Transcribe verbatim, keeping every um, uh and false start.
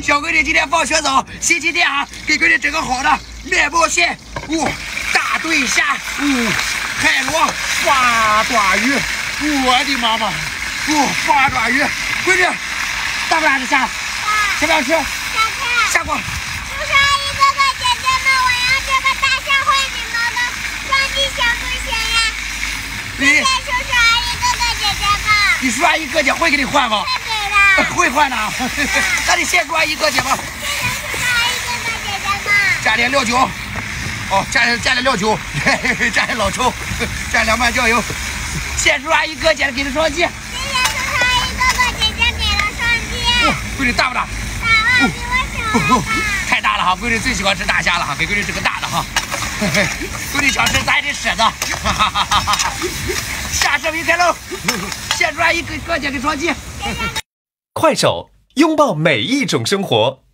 小闺女今天放学早，星期天啊，给闺女整个好的面包蟹，哇、哦，大对虾，哦，海螺，八爪鱼，我的妈妈，哦，八爪鱼，闺女，大不大的虾？ 大。 要不要吃？ 想吃。 下锅。 叔叔阿姨哥哥姐姐们，我要这个大象会礼貌的双击行不行呀？谢谢叔叔阿姨哥哥姐姐们。 你叔叔阿姨哥姐会给你换吗？ 会给的。 会换的。那你谢叔阿姨哥姐吧。 谢谢叔叔阿姨哥哥姐姐们。 加点料酒。哦，加点加点料酒，加点老抽，加两瓣酱油。谢叔叔阿姨哥姐给的双击。 谢谢叔叔阿姨哥哥姐姐给了双击。 哦，闺女大不大？ 大啊，比我小了吧？ 太大了哈，闺女最喜欢吃大虾了哈，给闺女整个大的哈。闺女想吃咱也得舍得。下视频开喽！谢叔阿姨哥姐给双击。 快手，拥抱每一种生活。